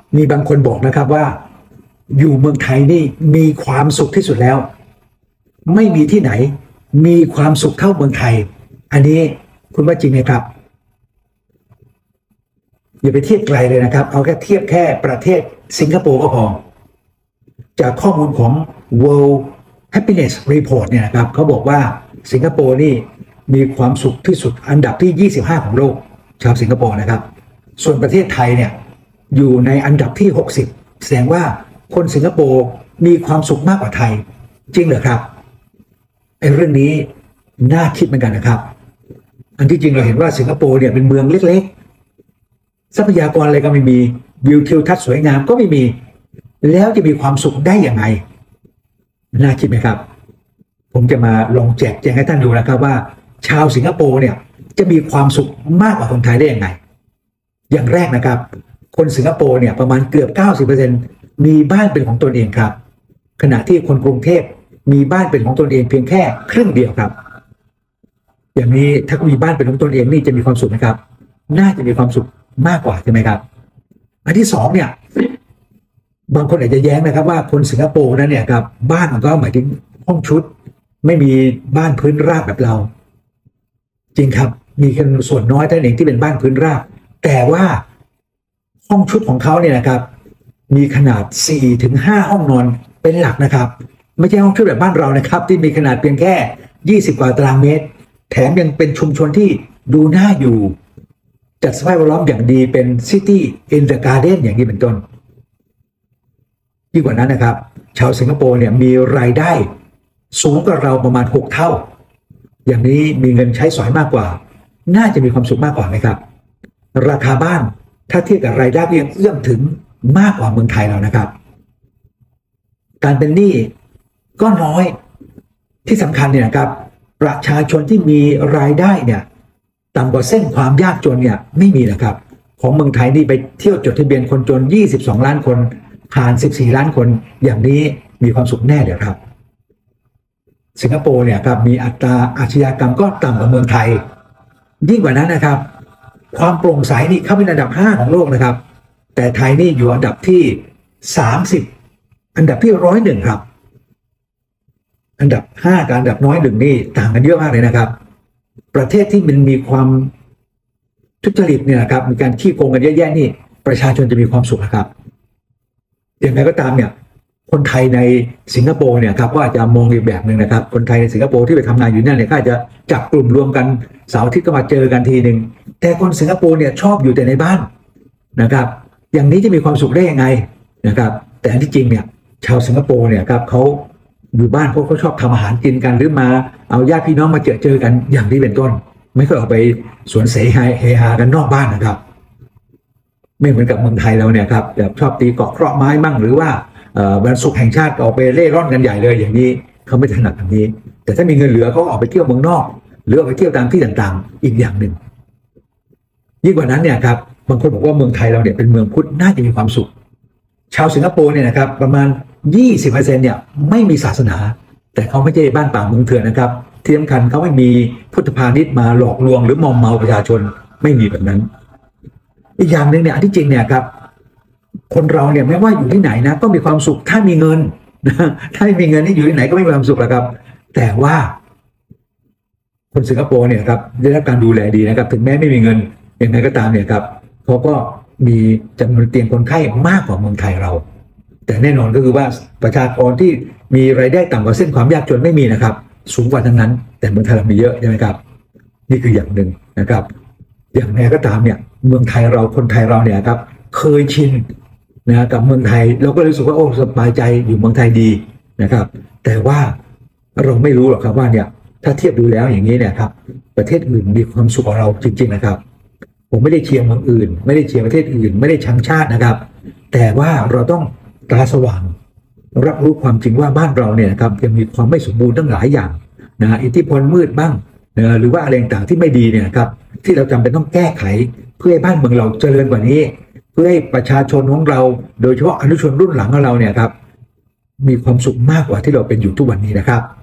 มีบางคนบอกนะครับว่าอยู่เมืองไทยนี่มีความสุขที่สุดแล้วไม่มีที่ไหนมีความสุขเท่าเมืองไทยอันนี้คุณว่าจริงไหมครับอย่าไปเทียบไกลเลยนะครับเอาแค่เทียบแค่ประเทศสิงคโปร์ก็พอจากข้อมูลของ World Happiness Report เนี่ยนะครับเขาบอกว่าสิงคโปร์นี่มีความสุขที่สุดอันดับที่25ของโลกชาวสิงคโปร์นะครับส่วนประเทศไทยเนี่ยอยู่ในอันดับที่60แสดงว่าคนสิงคโปร์มีความสุขมากกว่าไทยจริงเหรอครับไอ้เรื่องนี้น่าคิดเหมือนกันนะครับอันที่จริงเราเห็นว่าสิงคโปร์เนี่ยเป็นเมืองเล็กๆทรัพยากรอะไรก็ไม่มีวิวทิวทัศน์สวยงามก็ไม่มีแล้วจะมีความสุขได้อย่างไรน่าคิดไหมครับผมจะมาลองแจกแจงให้ท่านดูนะครับว่าชาวสิงคโปร์เนี่ยจะมีความสุขมากกว่าคนไทยได้ยังไงอย่างแรกนะครับคนสิงคโปร์เนี่ยประมาณเกือบ 90% มีบ้านเป็นของตนเองครับขณะที่คนกรุงเทพมีบ้านเป็นของตนเองเพียงแค่ครึ่งเดียวครับอย่างนี้ถ้ามีบ้านเป็นของตนเองนี่จะมีความสุขไหมครับน่าจะมีความสุขมากกว่าใช่ไหมครับอันที่สองเนี่ยบางคนอาจจะแย้งนะครับว่าคนสิงคโปร์นั้นเนี่ยครับบ้านมันก็หมายถึงห้องชุดไม่มีบ้านพื้นราบแบบเราจริงครับมีแค่ส่วนน้อยเท่านั้นเองที่เป็นบ้านพื้นราบแต่ว่าห้องชุดของเขาเนี่ยนะครับมีขนาด 4-5 ห้องนอนเป็นหลักนะครับไม่ใช่ห้องชุดแบบบ้านเรานะครับที่มีขนาดเพียงแค่20 กว่าตารางเมตรแถมยังเป็นชุมชนที่ดูน่าอยู่จัดสภาพแวดล้อมอย่างดีเป็น City in the Garden อย่างนี้เป็นต้นยิ่งกว่านั้นนะครับชาวสิงคโปร์เนี่ยมีรายได้สูงกว่าเราประมาณ6 เท่าอย่างนี้มีเงินใช้สอยมากกว่าน่าจะมีความสุขมากกว่าไหมครับราคาบ้านถ้าเทียบกับรายได้ก็ยังเอื้อมถึงมากกว่าเมืองไทยเรานะครับการเป็นหนี้ก็น้อยที่สำคัญเนี่ยนะครับประชาชนที่มีรายได้เนี่ยต่ำกว่าเส้นความยากจนเนี่ยไม่มีนะครับของเมืองไทยนี่ไปเที่ยวจดทะเบียนคนจน22 ล้านคนผ่าน14 ล้านคนอย่างนี้มีความสุขแน่เลยครับสิงคโปร์เนี่ยครับมีอัตราอาชญากรรมก็ต่ำกว่าเมืองไทยยิ่งกว่านั้นนะครับความโปร่งใสนี่เข้าเป็นอันดับ5ของโลกนะครับแต่ไทยนี่อยู่อันดับที่30อันดับที่101ครับอันดับ5กับอันดับ101นี่ต่างกันเยอะมากเลยนะครับประเทศที่มันมีความทุจริตเนี่ยนะครับมีการขี้โกงกันเยอะแยะนี่ประชาชนจะมีความสุขนะครับอย่างไรก็ตามเนี่ยคนไทยในสิงคโปร์เนี่ยครับก็อาจจะมองอีกแบบหนึ่งนะครับคนไทยในสิงคโปร์ที่ไปทำงานอยู่นั่นเนี่ยก็อาจจะจับกลุ่มรวมกันเสาร์อาทิตย์ก็มาเจอกันทีหนึ่งแต่คนสิงคโปร์เนี่ยชอบอยู่แต่ในบ้านนะครับอย่างนี้จะมีความสุขได้ยังไงนะครับแต่อันที่จริงเนี่ยชาวสิงคโปร์เนี่ยครับเขาอยู่บ้านเขาชอบทำอาหารกินกันหรือมาเอาญาติพี่น้องมาเจอกันอย่างนี้เป็นต้นไม่ก็ออกไปสวนเสเฮฮากันนอกบ้านนะครับไม่เหมือนกับเมืองไทยเราเนี่ยครับแบบชอบตีเกาะเคราะห์ไม้มั่งหรือว่าวันศุกร์แห่งชาติออกไปเล่ร่อนกันใหญ่เลยอย่างนี้เขาไม่ถนัดแบบนี้แต่ถ้ามีเงินเหลือเขาออกไปเที่ยวเมืองนอกหรือออกไปเที่ยวตามที่ต่างๆอีกอย่างหนึ่งยิ่งกว่านั้นเนี่ยครับบางคนบอกว่าเมืองไทยเราเนี่ยเป็นเมืองพุทธน่าจะมีความสุขชาวสิงคโปร์เนี่ยนะครับประมาณ 20% เนี่ยไม่มีศาสนาแต่เขาไม่ใช่บ้านป่าเมืองเถื่อนนะครับที่สำคัญเขาไม่มีพุทธพาณิชย์มาหลอกลวงหรือมอมเมาประชาชนไม่มีแบบนั้นอีกอย่างหนึ่งเนี่ยที่จริงเนี่ยครับคนเราเนี่ยไม่ว่าอยู่ที่ไหนนะก็มีความสุขถ้ามีเงินถ้าไม่มีเงินที่อยู่ที่ไหนก็ไม่มีความสุขแล้วครับแต่ว่าคนสิงคโปร์เนี่ยครับได้รับการดูแลดีนะครับถึงแม้ไม่มีเงินอย่างไรก็ตามเนี่ยครับเขาก็มีจำนวนเตียงคนไข้มากกว่าเมืองไทยเราแต่แน่นอนก็คือว่าประชากรที่มีรายได้ต่ำกว่าเส้นความยากจนไม่มีนะครับสูงกว่าทั้งนั้นแต่เมืองไทยเรามีเยอะใช่ไหมครับนี่คืออย่างหนึ่งนะครับอย่างไรก็ตามเนี่ยเมืองไทยเราคนไทยเราเนี่ยครับเคยชินนะกับเมืองไทยเราก็รู้สึกว่าโอ้สบายใจอยู่เมืองไทยดีนะครับแต่ว่าเราไม่รู้หรอกครับว่าเนี่ยถ้าเทียบดูแล้วอย่างนี้เนี่ยครับประเทศอื่นมีความสุขกว่าเราจริงๆนะครับผมไม่ได้เชียร์เมืองอื่นไม่ได้เชียร์ประเทศอื่นไม่ได้ชังชาตินะครับแต่ว่าเราต้องตาสว่างรับรู้ความจริงว่าบ้านเราเนี่ยครับยังมีความไม่สมบูรณ์ตั้งหลายอย่างนะอิทธิพลมืดบ้างหรือว่าอะไรต่างๆที่ไม่ดีเนี่ยครับที่เราจำเป็นต้องแก้ไขเพื่อให้บ้านเมืองเราเจริญกว่านี้เพื่อให้ประชาชนของเราโดยเฉพาะอนุชนรุ่นหลังของเราเนี่ยครับมีความสุขมากกว่าที่เราเป็นอยู่ทุกวันนี้นะครับ